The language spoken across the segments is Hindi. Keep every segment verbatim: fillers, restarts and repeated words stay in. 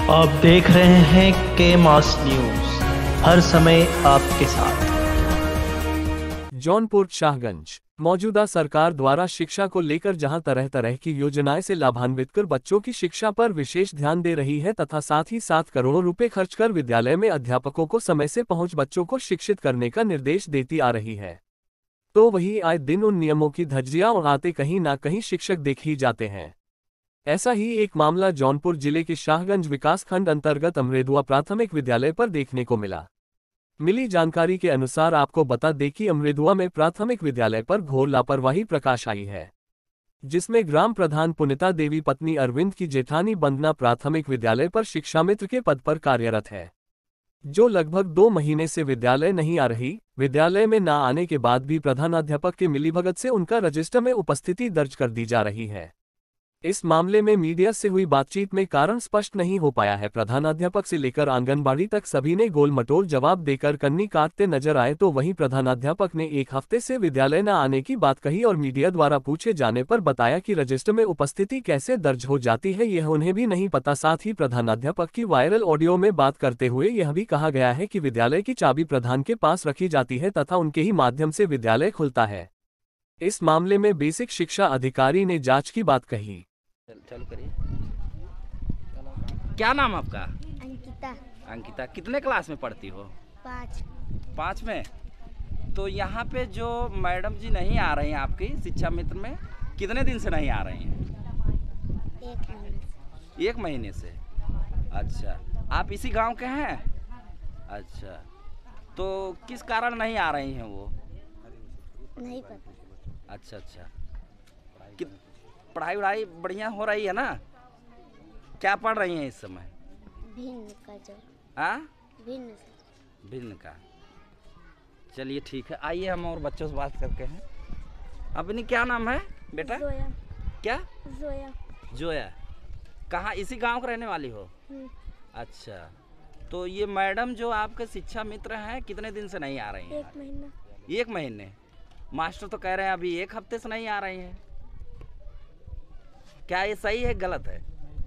आप देख रहे हैं के मास न्यूज, हर समय आपके साथ। जौनपुर शाहगंज मौजूदा सरकार द्वारा शिक्षा को लेकर जहां तरह तरह की योजनाएं से लाभान्वित कर बच्चों की शिक्षा पर विशेष ध्यान दे रही है तथा साथ ही साथ करोड़ों रुपए खर्च कर विद्यालय में अध्यापकों को समय से पहुंच बच्चों को शिक्षित करने का निर्देश देती आ रही है, तो वही आए दिन उन नियमों की धज्जियां उड़ाते कहीं ना कहीं शिक्षक देख ही जाते हैं। ऐसा ही एक मामला जौनपुर जिले के शाहगंज विकासखंड अंतर्गत अमरेदुआ प्राथमिक विद्यालय पर देखने को मिला। मिली जानकारी के अनुसार आपको बता दें कि अमरेदुआ में प्राथमिक विद्यालय पर घोर लापरवाही प्रकाश आई है, जिसमें ग्राम प्रधान पुनिता देवी पत्नी अरविंद की जेठानी बंदना प्राथमिक विद्यालय पर शिक्षा मित्र के पद पर कार्यरत है, जो लगभग दो महीने से विद्यालय नहीं आ रही। विद्यालय में न आने के बाद भी प्रधानाध्यापक के मिलीभगत से उनका रजिस्टर में उपस्थिति दर्ज कर दी जा रही है। इस मामले में मीडिया से हुई बातचीत में कारण स्पष्ट नहीं हो पाया है। प्रधानाध्यापक से लेकर आंगनबाड़ी तक सभी ने गोल मटोल जवाब देकर कन्नी काटते नजर आए, तो वहीं प्रधानाध्यापक ने एक हफ्ते से विद्यालय न आने की बात कही और मीडिया द्वारा पूछे जाने पर बताया कि रजिस्टर में उपस्थिति कैसे दर्ज हो जाती है यह उन्हें भी नहीं पता। साथ ही प्रधानाध्यापक की वायरल ऑडियो में बात करते हुए यह भी कहा गया है कि विद्यालय की चाबी प्रधान के पास रखी जाती है तथा उनके ही माध्यम से विद्यालय खुलता है। इस मामले में बेसिक शिक्षा अधिकारी ने जांच की बात कही। चलो करिए। क्या नाम आपका? अंकिता। अंकिता, कितने क्लास में पढ़ती हो? पाँच। पाँच में। तो यहाँ पे जो मैडम जी नहीं आ रही हैं आपकी शिक्षा मित्र में, कितने दिन से नहीं आ रही हैं? एक महीने से। एक महीने से। अच्छा, आप इसी गांव के हैं? अच्छा, तो किस कारण नहीं आ रही हैं वो? नहीं पता। अच्छा अच्छा, पढ़ाई वढ़ाई बढ़िया हो रही है ना? क्या पढ़ रही हैं इस समय? भिन्न का जो हाँ, भिन्न से। भिन्न का। चलिए ठीक है, आइए हम और बच्चों से बात करते हैं। अपनी क्या नाम है बेटा? जोया। क्या? जोया। जोया। कहाँ, इसी गांव के रहने वाली हो? अच्छा, तो ये मैडम जो आपके शिक्षा मित्र हैं कितने दिन से नहीं आ रही हैं? एक महीना। एक महीने। मास्टर तो कह रहे हैं अभी एक हफ्ते से नहीं आ रही हैं। क्या ये सही है गलत है?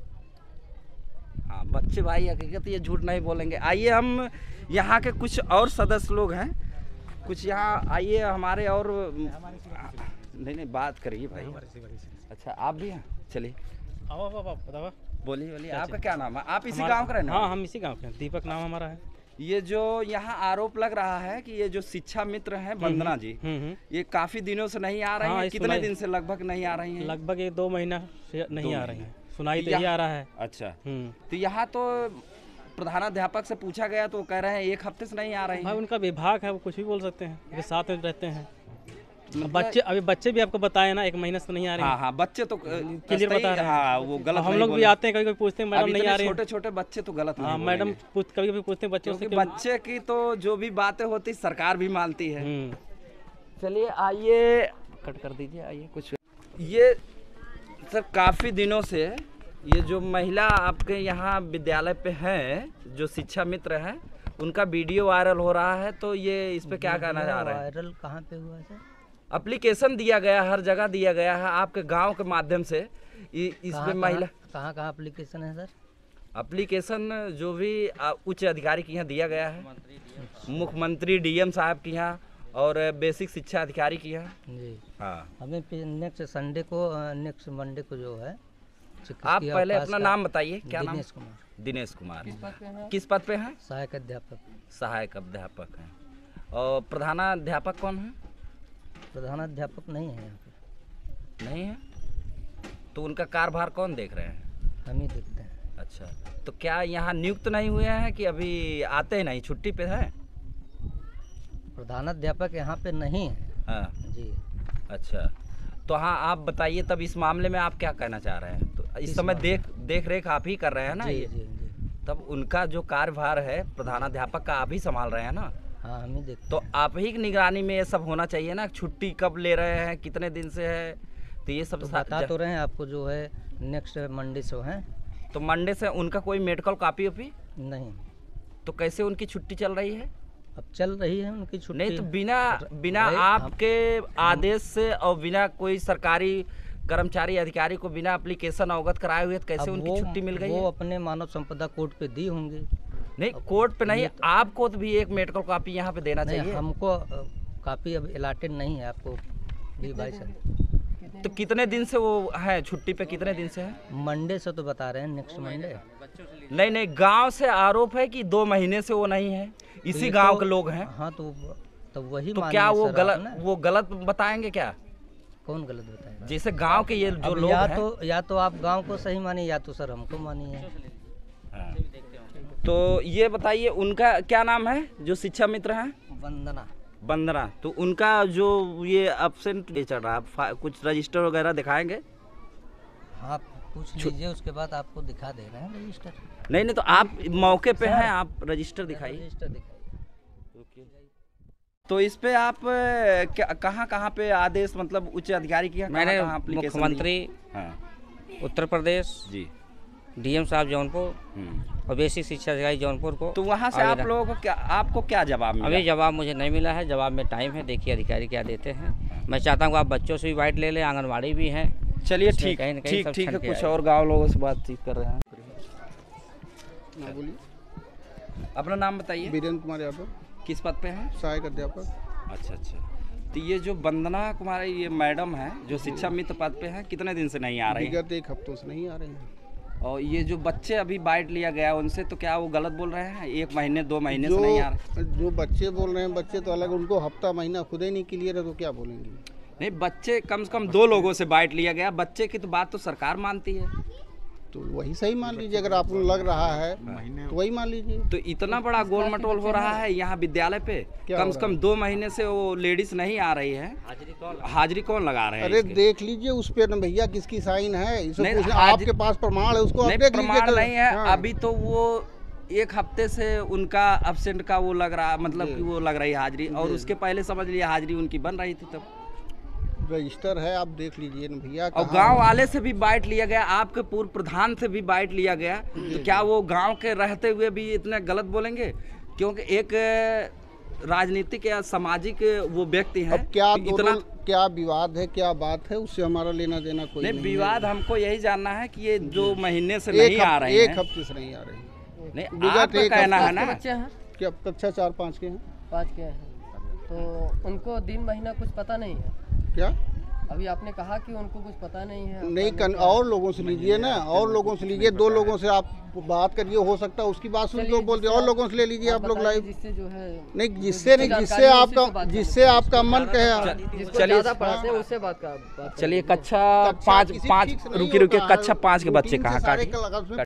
हाँ बच्चे भाई हकीकत ये झूठ नहीं बोलेंगे। आइए हम यहाँ के कुछ और सदस्य लोग हैं, कुछ यहाँ आइए हमारे और नहीं नहीं बात करिए भाई। अच्छा आप भी हैं, चलिए बोलिए बोलिए। आपका क्या नाम है? आप इसी गांव का रहने? हाँ हम इसी गांव के हैं, दीपक नाम हमारा है। ये जो यहाँ आरोप लग रहा है कि ये जो शिक्षा मित्र हैं बंदना जी, ये काफी दिनों से नहीं आ रही हैं। कितने दिन से लगभग नहीं आ रही हैं? लगभग एक दो महीना से नहीं आ रही हैं। सुनाई तो यही आ रहा है। अच्छा, तो यहाँ तो प्रधानाध्यापक से पूछा गया तो कह रहे हैं एक हफ्ते से नहीं आ रही हैं। उनका विभाग है, वो कुछ भी बोल सकते हैं, ये साथ में रहते हैं। बच्चे अभी बच्चे भी आपको बताए ना एक महीने से नहीं आ रहे हैं। हाँ हाँ, बच्चे तो क्लियर बता रहे हैं। हाँ, वो गलत हम लोग भी आते हैं, कभी कभी पूछते हैं मैडम नहीं आ रहे हैं। छोटे छोटे बच्चे तो गलत नहीं। हाँ मैडम कभी कभी पूछते हैं बच्चों से। बच्चे की तो जो भी बातें होती सरकार भी मानती है। चलिए आइए, कट कर दीजिए। आइए कुछ ये सर काफ़ी दिनों से ये जो महिला आपके यहाँ विद्यालय पे है जो शिक्षा मित्र है उनका वीडियो वायरल हो रहा है, तो ये इस पे क्या कहना चाह रहे हैं? वायरल कहाँ पे हुआ है सर? एप्लीकेशन दिया गया, हर जगह दिया गया है आपके गांव के माध्यम से। इस पे महिला कहाँ कहाँ एप्लीकेशन है सर? एप्लीकेशन जो भी उच्च अधिकारी के यहाँ दिया गया है, मुख्यमंत्री डीएम साहब के यहाँ और बेसिक शिक्षा अधिकारी के यहाँ जी। हाँ, हमें नेक्स्ट संडे को, नेक्स्ट मंडे को जो है। आप पहले अपना नाम बताइए। क्या नाम? दिनेश कुमार। दिनेश कुमार। किस पद पे हैं? सहायक अध्यापक। सहायक अध्यापक हैं। और प्रधानाध्यापक कौन है? प्रधानाध्यापक नहीं है यहाँ पे। नहीं है, तो उनका कार्यभार कौन देख रहे हैं? हम ही देखते हैं। अच्छा, तो क्या यहाँ नियुक्त नहीं हुए हैं कि अभी आते ही नहीं, छुट्टी पे है? प्रधानाध्यापक यहाँ पे नहीं है। हाँ जी। अच्छा, तो हाँ आप बताइए तब इस मामले में आप क्या कहना चाह रहे हैं? तो इस समय देख देख रेख आप ही कर रहे हैं ना? जी, ये जी, जी। तब उनका जो कार्यभार है प्रधानाध्यापक का आप ही संभाल रहे हैं ना? हाँ हम ही देखते। तो आप ही की निगरानी में ये सब होना चाहिए ना, छुट्टी कब ले रहे हैं, कितने दिन से है, तो ये सब तो बता तो रहे हैं आपको जो है नेक्स्ट मंडे से है। तो मंडे से उनका कोई मेडिकल कॉपी वॉपी नहीं? तो कैसे उनकी छुट्टी चल रही है? अब चल रही है उनकी छुट्टी। नहीं तो बिना बिना आपके आदेश से और बिना कोई सरकारी कर्मचारी अधिकारी को बिना एप्लीकेशन अवगत कराए हुए कैसे अब उनकी वो- छुट्टी मिल गई वो है? अपने मानव संपदा कोर्ट पे दी होंगी। नहीं कोर्ट पे नहीं, आपको तो भी एक मेडिकल कॉपी यहाँ पे देना नहीं, चाहिए। हमको अ, काफी अब अलाटेड नहीं है आपको दी भाई साहब। तो कितने दिन से वो है छुट्टी पे, कितने दिन से है? मंडे से तो बता रहे हैं, नेक्स्ट मंडे। नहीं नहीं, गांव से आरोप है कि दो महीने से वो नहीं है, इसी ये गांव तो- के लोग हैं। हाँ तो तो वही तो मानिए क्या वो सर गलत आप ना। वो गलत बताएंगे क्या? कौन गलत बताएगा? जैसे गांव के ये जो अब लोग या हैं, तो या तो आप गांव को सही मानिए या तो सर हमको मानिए। हाँ। तो ये बताइए उनका क्या नाम है जो शिक्षा मित्र हैं? वंदना। बंदना। तो उनका जो ये एब्सेंट चल रहा है, कुछ रजिस्टर वगैरह दिखाएंगे? आप पूछ लीजिए, उसके बाद आपको दिखा दे रहे हैं रजिस्टर। नहीं नहीं, तो आप मौके पे हैं, आप रजिस्टर दिखाइए। रजिस्टर दिखाइए। तो इस पे आप अ, क्या कहाँ कहाँ पे आदेश, मतलब उच्च अधिकारी की मैंने मुख्यमंत्री हाँ उत्तर प्रदेश जी, डीएम साहब जौनपुर हम्म। और बेसिक शिक्षा अधिकारी जौनपुर को तो वहाँ से आप आवेदन- लोगों को क्या, आपको क्या जवाब मिला? अभी जवाब मुझे नहीं मिला है, जवाब में टाइम है, देखिए अधिकारी क्या देते हैं। मैं चाहता हूँ आप बच्चों से भी बाइट ले लें, आंगनबाड़ी भी है। चलिए इसमें ठीक कहीं न कहीं ठीक सब ठीक है, छन के कुछ आएगा। और गांव लोगों से बातचीत कर रहे हैं। अपना नाम बताइए। वीरेंद्र कुमार यादव, किस पद पे हैं? सहायक अध्यापक। अच्छा अच्छा। तो ये जो वंदना कुमारी ये मैडम है जो शिक्षा मित्र पद पे हैं, कितने दिन से नहीं आ रही हैं? विगत एक हफ्तों से नहीं आ रहे हैं। और ये जो बच्चे अभी बाइट लिया गया उनसे, तो क्या वो गलत बोल रहे हैं? एक महीने दो महीने से जो नहीं आ रहे? जो बच्चे बोल रहे हैं, बच्चे तो अलग, उनको हफ्ता महीना खुद ही नहीं क्लियर है तो क्या बोलेंगे? नहीं, बच्चे कम से कम दो लोगों से बाइट लिया गया, बच्चे की तो बात तो सरकार मानती है। तो वही सही मान लीजिए, अगर आपको लग रहा है तो वही मान लीजिए। तो इतना बड़ा गोल मटोल हो रहा है यहाँ विद्यालय पे, क्या कम हो से रहा कम दो महीने से वो लेडीज नहीं आ रही है। हाजिरी कौन लगा रहे हैं? अरे इसके? देख लीजिए उस पे न भैया किसकी साइन है, इसे नहीं, पूछना, हाजिरी- आपके पास प्रमाण है उसको नहीं, आप देख लीजिए। प्रमाण कल- नहीं है। हाँ। अभी तो वो एक हफ्ते से उनका एब्सेंट का वो लग रहा, मतलब कि वो लग रही हाजिरी, और उसके पहले समझ लिया हाजिरी उनकी बन रही थी तब। रजिस्टर है, आप देख लीजिए न भैया। और कहाँ- गांव वाले से भी बाइट लिया गया, आपके पूर्व प्रधान से भी बाइट लिया गया, तो क्या वो गांव के रहते हुए भी इतने गलत बोलेंगे? क्योंकि एक राजनीतिक या सामाजिक वो व्यक्ति है। अब क्या इतना दोनों क्या विवाद है, क्या बात है, उससे हमारा लेना देना कोई नहीं, नहीं विवाद हमको यही जानना है कि ये दो महीने से है। नहीं एक आ हफ- रहे हैं। एक हफ्ते से नहीं आ रहे हैं। नहीं, विगत आपका एक कहना है हफ्ते- ना। बच्चे हैं क्या कक्षा चार पाँच के हैं? पाँच के हैं, तो उनको दिन महीना कुछ पता नहीं है। क्या अभी आपने कहा कि उनको कुछ पता नहीं है। नहीं कन, और लोगों से लीजिए ना, और लोगों से लीजिए, दो लोगों से आप बात करिए, हो सकता है उसकी बात सुन के वो बोल दिया, और लोगों से ले लीजिए आप लोग लाइव। जिससे जो है नहीं जिससे नहीं, जिससे आपका जिससे आपका मन कहे। जिसको चलिए ज्यादा पढ़ाते हैं उससे बात का बात चलिए कक्षा कक्षा पाँच किसी पाँच ठीक से नहीं रुकी रुकी, होता है। कक्षा पाँच के बच्चे रूटीन से कहाँ सारे काटिए? का लगा उसमें।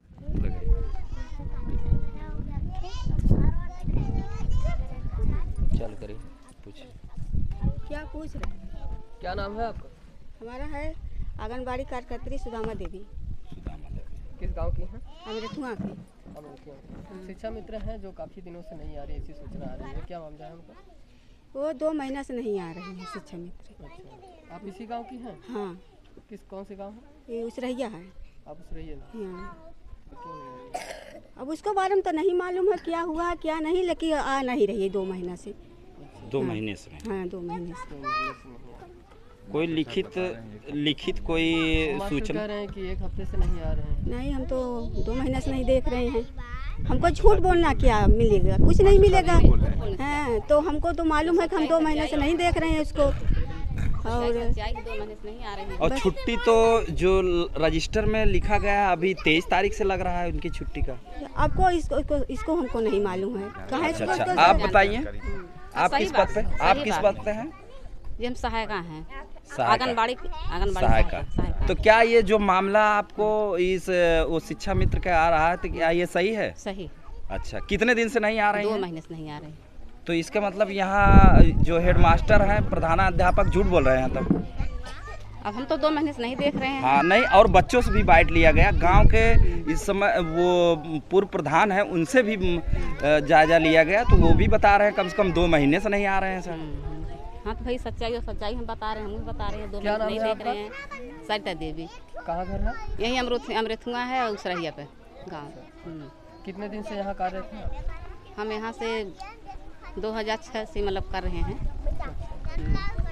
चल करिए पूछिए। क्या पूछ रहे हैं? क्या नाम है आपका? हमारा है आंगनबाड़ी कार्यकर्त्री सुदामा देवी, सुदामा देवी। किस गांव की हैं? अमृतुआ की। हम उनके हैं। शिक्षा मित्र हैं जो काफी दिनों से नहीं आ रही, ऐसी सूचना आ रही है, क्या मामला है उनका? वो दो महीना से नहीं आ रही है शिक्षा मित्र। अच्छा, आप इसी गांव की हैं? हाँ, किस कौन से गांव है? ये उसरैया है। आप उस रही है ना? हाँ, क्यों? अब उसको बारे में तो नहीं मालूम है क्या हुआ क्या नहीं, लेकिन आ नहीं रही है दो महीना से। दो महीने से नहीं। हाँ, दो महीने से। दो महीने से नहीं आ रही। कोई लिखित लिखित कोई मास्टर सूचना? कह रहे हैं कि एक हफ्ते से नहीं आ रहे हैं। नहीं, हम तो दो महीने से नहीं देख रहे हैं। हमको झूठ बोलना क्या मिलेगा? कुछ नहीं मिलेगा। हाँ, तो हमको तो मालूम है कि हम दो महीने से नहीं देख रहे हैं उसको। और और छुट्टी तो जो रजिस्टर में लिखा गया है अभी तेईस तारीख से लग रहा है उनकी छुट्टी का। आपको इसको इसको, इसको हमको नहीं मालूम है कहाँ अच्छा इसको- अच्छा, इसको- आप बताइए, आप सही किस बात पद पे है, आप सही किस बात पद पे हैं? ये हम सहायिका हैं, सहायिका। आंगनबाड़ी आंगनबाड़ी सहायिका। सहायिका। तो क्या ये जो मामला आपको इस वो शिक्षा मित्र का आ रहा है, तो क्या ये सही है? सही। अच्छा, कितने दिन से नहीं आ रहे दो हैं? महीने से नहीं आ रही। तो इसका मतलब यहाँ जो हेडमास्टर हैं, प्रधानाध्यापक झूठ बोल रहे हैं तब? अब हम तो दो महीने से नहीं देख रहे हैं। हाँ नहीं, और बच्चों से भी बाइट लिया गया, गांव के इस समय वो पूर्व प्रधान है उनसे भी जायजा लिया गया, तो वो भी बता रहे हैं कम से कम दो महीने से नहीं आ रहे हैं सर। हाँ तो भाई सच्चाई और सच्चाई हम बता रहे हैं, हम भी बता रहे हैं, दो क्या महीने नहीं नाम है देख रहे हैं। सरिता देवी। कहाँ घर है? यही अमृत अमृतुआ है और उसरहिया पे गाँव। कितने दिन से यहाँ कार्यरत हैं आप? हम यहाँ से दो हज़ार छः से मतलब कर रहे हैं।